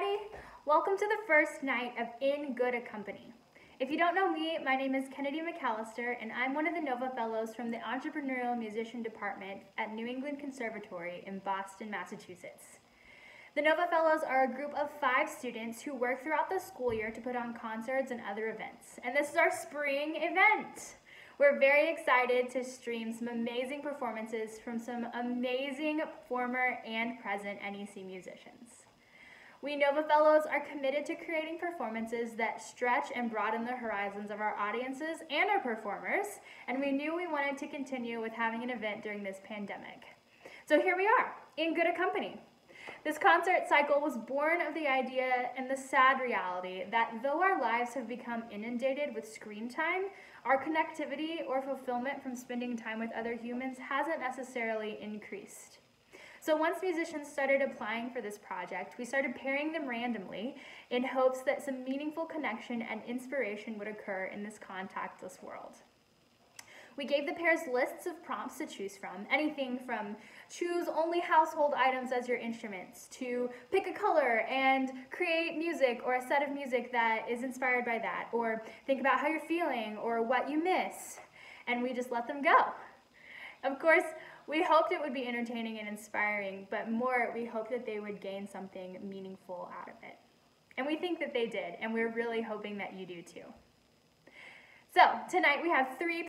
everybody. Welcome to the first night of In Good Company. If you don't know me, my name is Kennedy McAllister, and I'm one of the Nova Fellows from the Entrepreneurial Musician Department at New England Conservatory in Boston, Massachusetts. The Nova Fellows are a group of 5 students who work throughout the school year to put on concerts and other events. And this is our spring event. We're very excited to stream some amazing performances from some amazing former and present NEC musicians. We Nova Fellows are committed to creating performances that stretch and broaden the horizons of our audiences and our performers, and we knew we wanted to continue with having an event during this pandemic. So here we are, In Good Company. This concert cycle was born of the idea and the sad reality that though our lives have become inundated with screen time, our connectivity or fulfillment from spending time with other humans hasn't necessarily increased. So once musicians started applying for this project, we started pairing them randomly in hopes that some meaningful connection and inspiration would occur in this contactless world. We gave the pairs lists of prompts to choose from, anything from choose only household items as your instruments, to pick a color and create music or a set of music that is inspired by that, or think about how you're feeling or what you miss, and we just let them go. Of course, we hoped it would be entertaining and inspiring, but more, we hoped that they would gain something meaningful out of it. And we think that they did, and we're really hoping that you do too. So, tonight we have 3